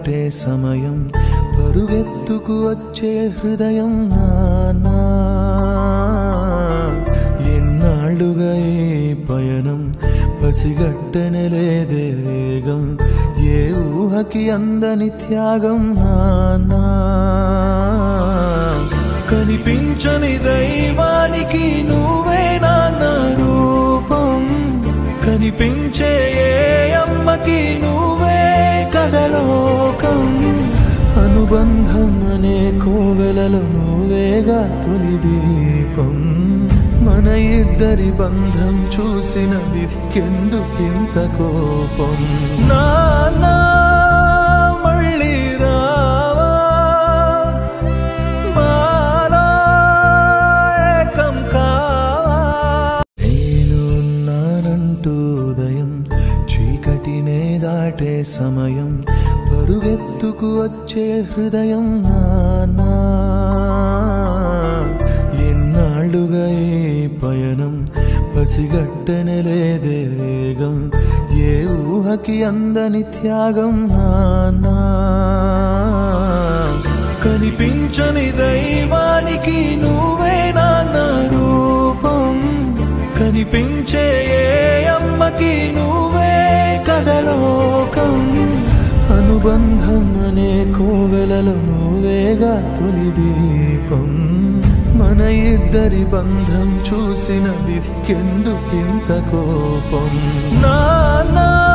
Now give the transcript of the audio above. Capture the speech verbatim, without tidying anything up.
దాటే సమయం పరుగెత్తుకు వచ్చే హృదయం నానా ఎన్నాళ్ళుగా ఈ పయనం పసిగట్టనలేదే వేగం ఏ ఊహకి అందని త్యాగం నానా కనిపించని దైవానికి నువ్వే నాన్న రూపం కనిపించే ఏ అమ్మకి నువ్వే కదలోకం అనుబంధం అనే కోవెలలో నువ్వేగా తొలి దీపం మన ఇద్దరి బంధం చూసిన వికెందుకింత కోపం నానా మళ్ళీ రావా మాలా ఏకం కావా నేను ఉన్నానంటూ ఉదయం చీకటినే దాటే సమయం పరుగెత్తుకు వచ్చే హృదయం నానా ఎన్నాళ్ళుగా ఈ పయనం పసిగట్టనలేదే వేగం ఏ ఊహకి అందని త్యాగం నానా కనిపించని దైవానికి నువ్వే నాన్న రూపం కనిపించే ఏ అమ్మకి నువ్వే కదలోకం అనుబంధం అనే కోవెలలో నువ్వేగా తొలి దీపం మన ఇద్దరి బంధం చూసిన వికెందుకింత కోపం నానా